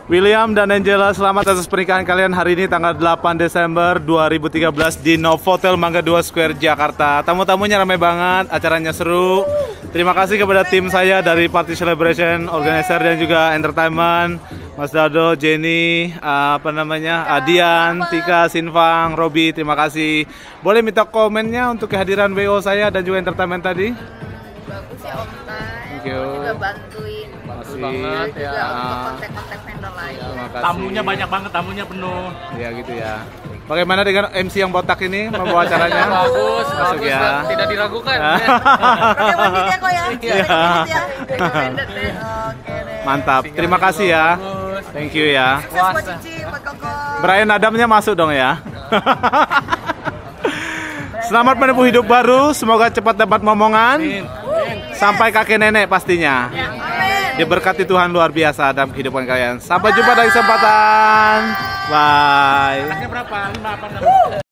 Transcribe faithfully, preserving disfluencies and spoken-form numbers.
William dan Angela, selamat atas pernikahan kalian hari ini tanggal delapan Desember dua ribu tiga belas di Novotel Mangga dua Square Jakarta. Tamu-tamunya ramai banget, acaranya seru. Terima kasih kepada tim saya dari Party Celebration, organizer dan juga entertainment, Mas Dado, Jenny, apa namanya, Adian, Tika, Sinfang, Robi. Terima kasih. Boleh minta komennya untuk kehadiran W O saya dan juga entertainment tadi? Bagus ya Om Tai. Thank you. Juga bantuin. Makasih banget ya. juga untuk kontak-kontak vendor lain. Tamunya banyak banget, tamunya penuh. Ya gitu ya. Bagaimana dengan M C yang botak ini membawa acaranya? Bagus, masuk bagus, ya. Tidak diragukan. Oke, bandit ya kok ya. Iya. Ya. Oke deh. Mantap. Terima kasih ya. Thank you ya. Sukses buat Cici, buat Koko. Brian Adamnya masuk dong ya. Selamat menempuh hidup baru. Semoga cepat dapat momongan. Sampai kakek nenek pastinya. Amin. Diberkati Tuhan luar biasa dalam kehidupan kalian. Sampai jumpa di kesempatan. Bye. Anaknya berapa? lima apa enam?